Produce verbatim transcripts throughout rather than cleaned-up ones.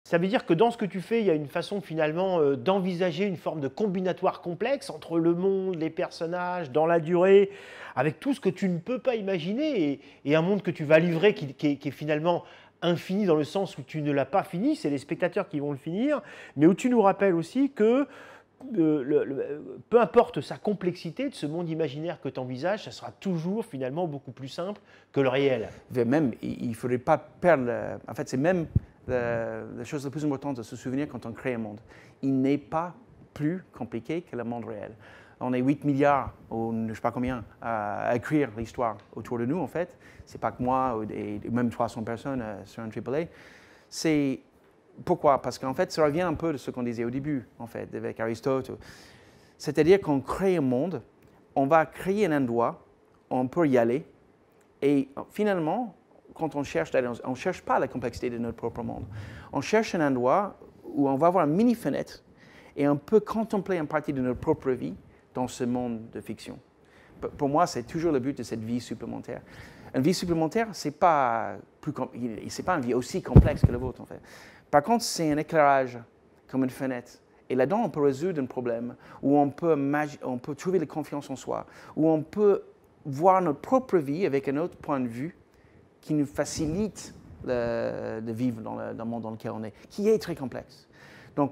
Ça veut dire que dans ce que tu fais, il y a une façon finalement euh, d'envisager une forme de combinatoire complexe entre le monde, les personnages, dans la durée, avec tout ce que tu ne peux pas imaginer et, et un monde que tu vas livrer qui, qui est, qui est finalement infini dans le sens où tu ne l'as pas fini, c'est les spectateurs qui vont le finir, mais où tu nous rappelles aussi que euh, le- le- peu importe sa complexité de ce monde imaginaire que tu envisages, ça sera toujours finalement beaucoup plus simple que le réel. Même, il ne faudrait pas perdre. le- En fait, c'est même la, la chose la plus importante de se souvenir quand on crée un monde. Il n'est pas plus compliqué que le monde réel. On est huit milliards, ou je ne sais pas combien, à, à écrire l'histoire autour de nous, en fait. C'est pas que moi, ou des- même trois cents personnes euh, sur un triple A. C'est pourquoi? Parce qu'en fait, ça revient un peu de ce qu'on disait au début, en fait, avec Aristote. C'est-à-dire qu'on crée un monde, on va créer un endroit, on peut y aller, et finalement, quand on cherche, on ne cherche pas la complexité de notre propre monde. On cherche un endroit où on va avoir une mini-fenêtre et on peut contempler une partie de notre propre vie dans ce monde de fiction. Pour moi, c'est toujours le but de cette vie supplémentaire. Une vie supplémentaire, ce n'est pas, plus c'est pas une vie aussi complexe que la vôtre, en fait. Par contre, c'est un éclairage, comme une fenêtre. Et là-dedans, on peut résoudre un problème, où on peut, on peut trouver la confiance en soi, où on peut voir notre propre vie avec un autre point de vue qui nous facilite le, de vivre dans le, dans le monde dans lequel on est, qui est très complexe. Donc,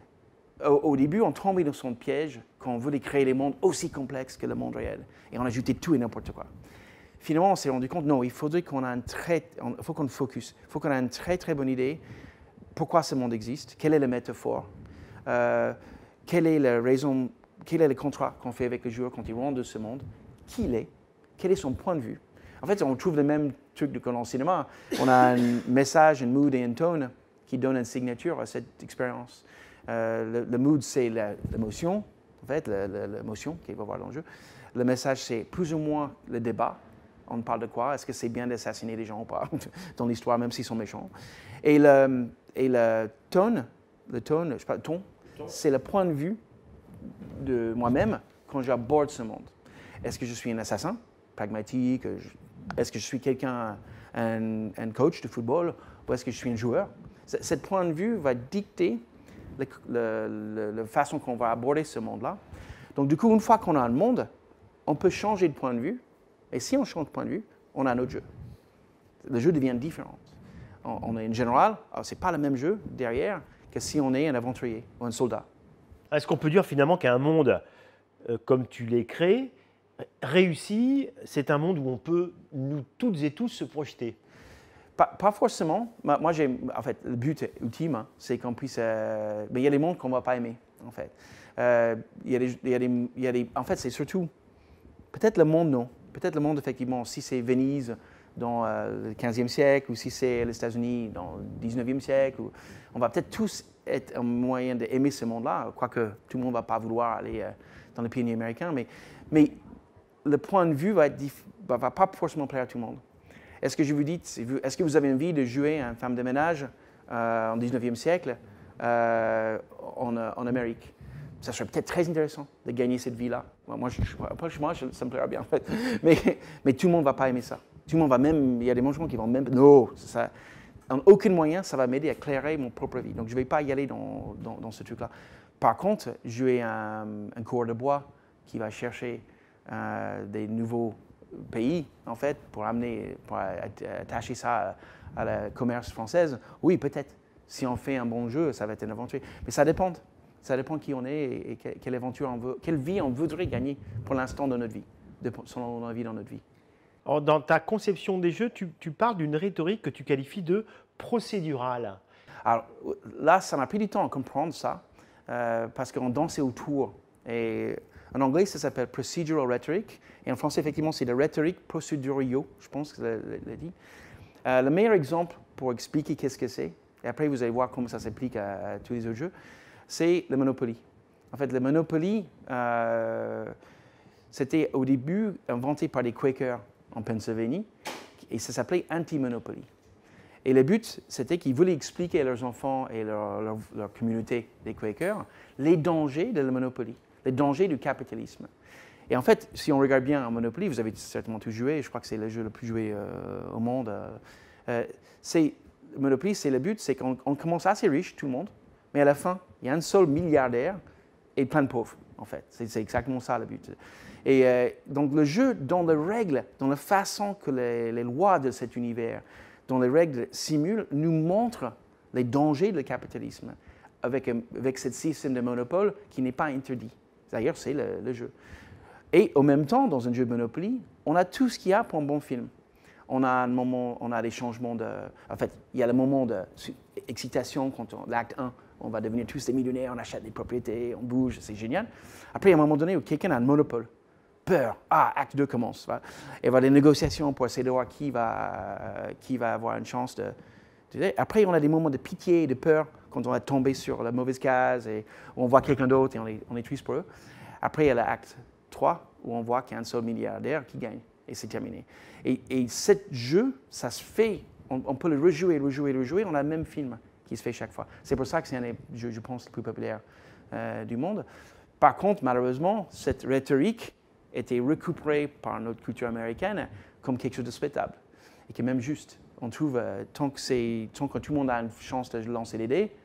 au, au début, on tombait dans son piège quand on voulait créer des mondes aussi complexes que le monde réel. Et on ajoutait tout et n'importe quoi. Finalement, on s'est rendu compte, non, il faudrait qu'on ait un très, il faut qu'on focus, il faut qu'on ait une très très bonne idée pourquoi ce monde existe, quelle est la métaphore, euh, quelle est la raison, quel est le contrat qu'on fait avec le joueur quand il rentre de ce monde, qui il est, quel est son point de vue. En fait, on trouve le même truc que dans le cinéma. On a un message, un mood et un tone qui donnent une signature à cette expérience. Euh, le, le mood, c'est l'émotion, en fait, l'émotion qu'il va voir dans le jeu. Le message, c'est plus ou moins le débat. On parle de quoi? Est-ce que c'est bien d'assassiner des gens ou pas dans l'histoire, même s'ils sont méchants? Et le, et le tone, le tone, je sais pas, ton, c'est le point de vue de moi-même quand j'aborde ce monde. Est-ce que je suis un assassin, pragmatique? Est-ce que je suis quelqu'un, un, un coach de football? Ou est-ce que je suis un joueur? Ce point de vue va dicter la façon qu'on va aborder ce monde-là. Donc, du coup, une fois qu'on a un monde, on peut changer de point de vue. Et si on change de point de vue, on a un autre jeu. Le jeu devient différent. On, on est un général, ce n'est pas le même jeu derrière que si on est un aventurier ou un soldat. Est-ce qu'on peut dire finalement qu'un monde euh, comme tu l'es créé, réussi, c'est un monde où on peut, nous toutes et tous, se projeter? Pas, pas forcément. Moi, j'ai, en fait, le but ultime, hein, c'est qu'on puisse... Euh, mais il y a des mondes qu'on ne va pas aimer, en fait. Euh, il y a des, il y a des, il y a des, en fait, c'est surtout... Peut-être le monde, non. Peut-être le monde, effectivement, si c'est Venise dans euh, le quinzième siècle ou si c'est les États-Unis dans le dix-neuvième siècle, ou, on va peut-être tous être un moyen d'aimer ce monde-là, quoique tout le monde ne va pas vouloir aller euh, dans les pays américains, mais, mais le point de vue va, ne va, va pas forcément plaire à tout le monde. Est-ce que je vous dis, est-ce que vous avez envie de jouer à une femme de ménage euh, en dix-neuvième siècle euh, en, en Amérique? Ça serait peut-être très intéressant de gagner cette vie-là. Moi, je, je, moi je, ça me plairait bien, en fait. Mais, mais tout le monde ne va pas aimer ça. Tout le monde va même, il y a des gens qui vont même, non, ça, en aucun moyen, ça va m'aider à éclairer mon propre vie. Donc, je ne vais pas y aller dans, dans, dans ce truc-là. Par contre, jouer un, un cours de bois qui va chercher euh, des nouveaux pays, en fait, pour amener, pour attacher ça à, à la commerce française, oui, peut-être. Si on fait un bon jeu, ça va être une aventure. Mais ça dépend. Ça dépend qui on est et, et quelle aventure on veut, quelle vie on voudrait gagner pour l'instant de notre vie, de, selon notre vie dans notre vie. Alors, dans ta conception des jeux, tu, tu parles d'une rhétorique que tu qualifies de procédurale. Alors là, ça m'a pris du temps à comprendre ça, euh, parce qu'on dansait autour. Et en anglais, ça s'appelle procedural rhetoric, et en français, effectivement, c'est de rhétorique procedurio, je pense que je l'ai dit. Euh, le meilleur exemple pour expliquer qu'est-ce que c'est, et après vous allez voir comment ça s'applique à, à tous les autres jeux, c'est le Monopoly. En fait, le Monopoly, euh, c'était au début inventé par des Quakers en Pennsylvanie, et ça s'appelait anti-Monopoly. Et le but, c'était qu'ils voulaient expliquer à leurs enfants et leur, leur, leur communauté des Quakers les dangers de la Monopoly, les dangers du capitalisme. Et en fait, si on regarde bien un Monopoly, vous avez certainement tous joué, je crois que c'est le jeu le plus joué euh, au monde, euh, c'est Monopoly, c'est le but, c'est qu'on on commence assez riche, tout le monde, mais à la fin, il y a un seul milliardaire et plein de pauvres, en fait. C'est, c'est exactement ça le but. Et euh, donc le jeu, dans les règles, dans la façon que les, les lois de cet univers, dont les règles simulent, nous montrent les dangers du capitalisme avec, avec ce système de monopole qui n'est pas interdit. D'ailleurs, c'est le, le jeu. Et en même temps, dans un jeu de Monopoly, on a tout ce qu'il y a pour un bon film. On a un moment, on a des changements de... En fait, il y a le moment d'excitation quand on, l'acte un, on va devenir tous des millionnaires, on achète des propriétés, on bouge, c'est génial. Après, il y a un moment donné où quelqu'un a un monopole. Peur. Ah, acte deux commence. Va. Et il va y avoir des négociations pour essayer de voir qui va, qui va avoir une chance de... de... Après, on a des moments de pitié et de peur quand on va tomber sur la mauvaise case et on voit quelqu'un d'autre et on est, on est triste pour eux. Après, il y a l'acte trois où on voit qu'il y a un seul milliardaire qui gagne. Et c'est terminé. Et, et ce jeu, ça se fait, on, on peut le rejouer, rejouer, rejouer, on a le même film qui se fait chaque fois. C'est pour ça que c'est un des jeux, je pense, les plus populaires euh, du monde. Par contre, malheureusement, cette rhétorique était récupérée par notre culture américaine comme quelque chose de souhaitable et qui est même juste. On trouve, euh, tant, que c'est, tant que tout le monde a une chance de lancer les dés,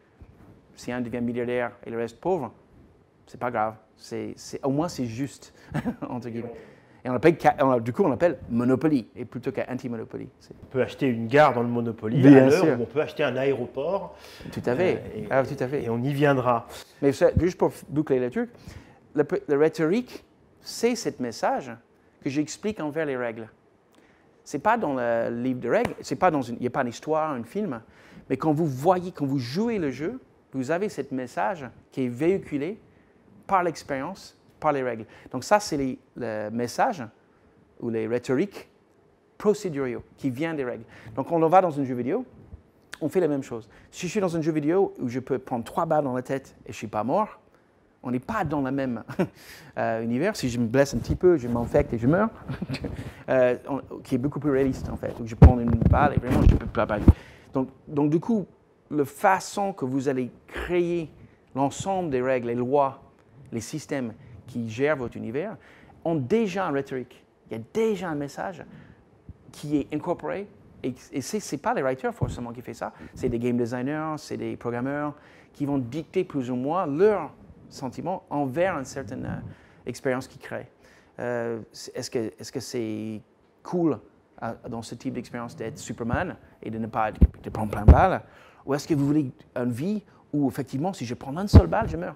si un devient milliardaire et le reste pauvre, c'est pas grave. C'est, c'est, au moins, c'est juste, entre guillemets. Et on appelle, on, du coup, on l'appelle Monopoly, et plutôt qu'anti-Monopoly. C'est... On peut acheter une gare dans le Monopoly, Bien à l'heure sûr. où on peut acheter un aéroport. Tout à fait. Euh, et, ah, tout à fait. Et on y viendra. Mais ça, juste pour boucler le truc, la, la rhétorique, c'est ce message que j'explique envers les règles. Ce n'est pas dans le livre de règles, c'est pas dans une, il n'y a pas une histoire, un film, mais quand vous voyez, quand vous jouez le jeu, vous avez ce message qui est véhiculé par l'expérience, par les règles. Donc ça, c'est les, le message ou les rhétoriques procéduraux qui viennent des règles. Donc quand on va dans un jeu vidéo, on fait la même chose. Si je suis dans un jeu vidéo où je peux prendre trois balles dans la tête et je ne suis pas mort, on n'est pas dans le même euh, univers. Si je me blesse un petit peu, je m'infecte et je meurs, euh, on, qui est beaucoup plus réaliste en fait. Donc je prends une balle et vraiment je ne peux pas bailler. Donc, donc du coup, la façon que vous allez créer l'ensemble des règles, les lois, les systèmes qui gèrent votre univers, ont déjà une rhétorique. Il y a déjà un message qui est incorporé. Et, et ce n'est pas les writers forcément qui font ça. C'est des game designers, c'est des programmeurs qui vont dicter plus ou moins leurs sentiments envers une certaine euh, expérience qu'ils créent. Euh, est-ce, que, est-ce que c'est cool euh, dans ce type d'expérience d'être Superman et de ne pas être, de prendre plein de balles? Ou est-ce que vous voulez une vie où effectivement, si je prends une seule balle, je meurs?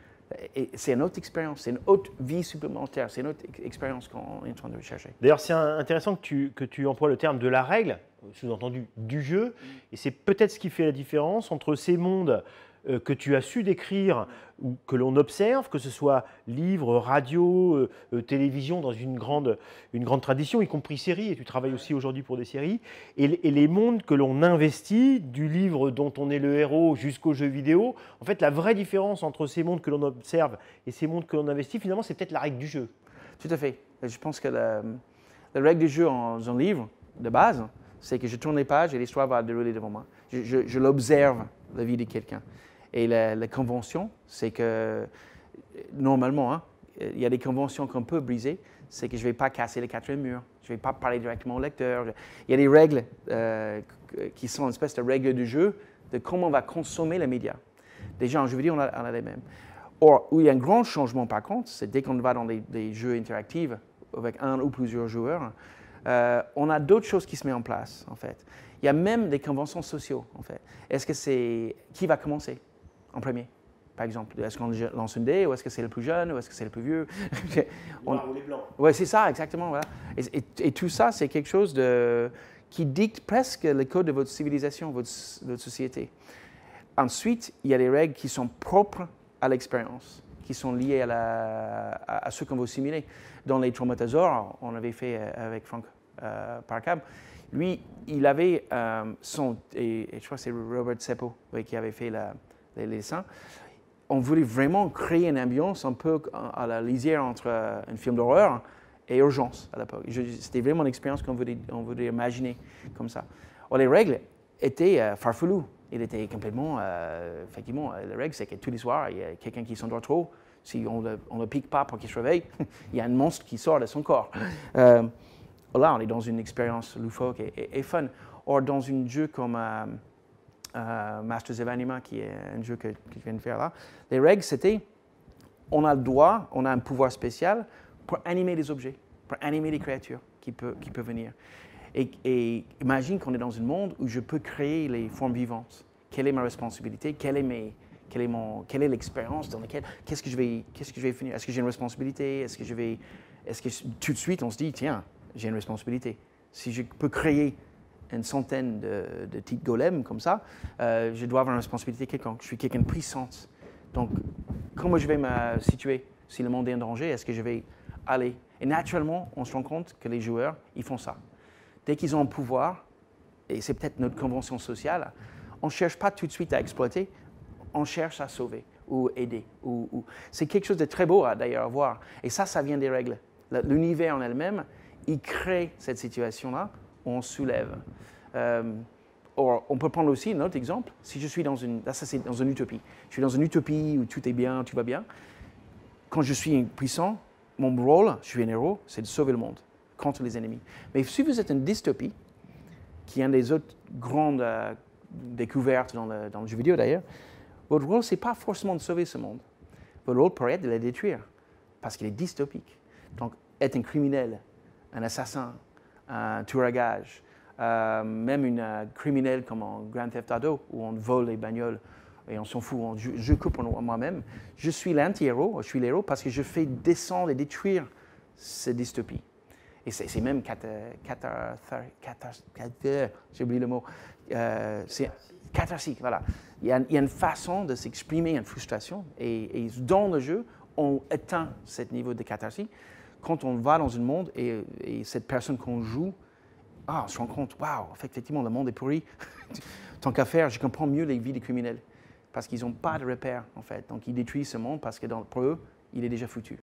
Et c'est une autre expérience, c'est une autre vie supplémentaire, c'est une autre expérience qu'on est en train de rechercher. D'ailleurs, c'est intéressant que tu, que tu emploies le terme de la règle, sous-entendu du jeu, et c'est peut-être ce qui fait la différence entre ces mondes euh, que tu as su décrire ou que l'on observe, que ce soit livre, radio, euh, euh, télévision, dans une grande, une grande tradition, y compris séries, et tu travailles aussi aujourd'hui pour des séries, et, et les mondes que l'on investit, du livre dont on est le héros jusqu'aux jeux vidéo. En fait, la vraie différence entre ces mondes que l'on observe et ces mondes que l'on investit, finalement, c'est peut-être la règle du jeu. Tout à fait. Je pense que la, la règle du jeu en un livre, de base, c'est que je tourne les pages et l'histoire va dérouler devant moi. Je, je, je l'observe, la vie de quelqu'un. Et la, la convention, c'est que, normalement, hein, il y a des conventions qu'on peut briser, c'est que je ne vais pas casser le quatrième mur, je ne vais pas parler directement au lecteur. Il y a des règles euh, qui sont une espèce de règles du jeu, de comment on va consommer les médias. Déjà, en jeu vidéo, on a, on a les mêmes. Or, où il y a un grand changement, par contre, c'est dès qu'on va dans des, des jeux interactifs avec un ou plusieurs joueurs, euh, on a d'autres choses qui se mettent en place, en fait. Il y a même des conventions sociales, en fait. Est-ce que c'est... Qui va commencer en premier, par exemple? Est-ce qu'on lance une dé, ou est-ce que c'est le plus jeune, ou est-ce que c'est le plus vieux? On... ou les blancs. Oui, c'est ça, exactement. Voilà. Et, et, et tout ça, c'est quelque chose de, qui dicte presque le code de votre civilisation, votre, votre société. Ensuite, il y a des règles qui sont propres à l'expérience, qui sont liées à, la, à, à ce qu'on veut simuler. Dans les Traumatiseurs, on avait fait avec Frank euh, Parcab, lui, il avait euh, son, et, et je crois que c'est Robert Seppo oui, qui avait fait la, les, les dessins. On voulait vraiment créer une ambiance un peu à la lisière entre euh, un film d'horreur et Urgence à l'époque. C'était vraiment une expérience qu'on voulait, on voulait imaginer comme ça. Alors, les règles étaient euh, farfelues. Il était complètement, euh, effectivement, la règle, c'est que tous les soirs, il y a quelqu'un qui s'endort trop. Si on ne le, le pique pas pour qu'il se réveille, il y a un monstre qui sort de son corps. Euh, là, on est dans une expérience loufoque et, et, et fun. Or, dans un jeu comme, euh, euh, Masters of Anima, qui est un jeu que, que je viens de faire là, les règles, c'était, on a le droit, on a un pouvoir spécial pour animer des objets, pour animer des créatures qui peuvent, qui peuvent venir. Et, et imagine qu'on est dans un monde où je peux créer les formes vivantes. Quelle est ma responsabilité? Quelle est, mes, quelle est, mon, quelle est l'expérience dans laquelle... Qu'est-ce que je vais, qu'est-ce que je vais finir? Est-ce que j'ai une responsabilité? Est-ce que je vais... Est-ce que tout de suite, on se dit, tiens, j'ai une responsabilité. Si je peux créer une centaine de, de types golems comme ça, euh, je dois avoir une responsabilité quelconque. Je suis quelqu'un de puissante. Donc, comment je vais me situer si le monde est en danger? Est-ce que je vais aller? Et naturellement, on se rend compte que les joueurs, ils font ça. Dès qu'ils ont un pouvoir, et c'est peut-être notre convention sociale, on ne cherche pas tout de suite à exploiter, on cherche à sauver ou aider. Ou, ou... C'est quelque chose de très beau d'ailleurs à voir. Et ça, ça vient des règles. L'univers en elle-même, il crée cette situation-là où on soulève. Euh, or, on peut prendre aussi un autre exemple. Si je suis dans une... Là, ça, c'est dans une utopie. Je suis dans une utopie où tout est bien, tout va bien. Quand je suis puissant, mon rôle, je suis un héros, c'est de sauver le monde contre les ennemis. Mais si vous êtes une dystopie, qui est une des autres grandes euh, découvertes dans le, dans le jeu vidéo d'ailleurs, votre rôle, ce n'est pas forcément de sauver ce monde. Votre rôle pourrait être de le détruire, parce qu'il est dystopique. Donc, être un criminel, un assassin, un tueur à gages, euh, même une euh, criminel comme en Grand Theft Auto, où on vole les bagnoles et on s'en fout, on, je, je coupe en moi-même. Je suis l'anti-héros, je suis l'héros parce que je fais descendre et détruire cette dystopie. Et c'est même j'ai oublié le mot, euh, c'est catharsique, voilà. Il y, a, il y a une façon de s'exprimer une frustration et, et dans le jeu, on atteint ce niveau de catharsis quand on va dans un monde et, et cette personne qu'on joue, ah, on se rend compte, waouh, effectivement, le monde est pourri. Tant qu'à faire, je comprends mieux les vies des criminels parce qu'ils n'ont pas de repères, en fait. Donc, ils détruisent ce monde parce que dans, pour eux, il est déjà foutu.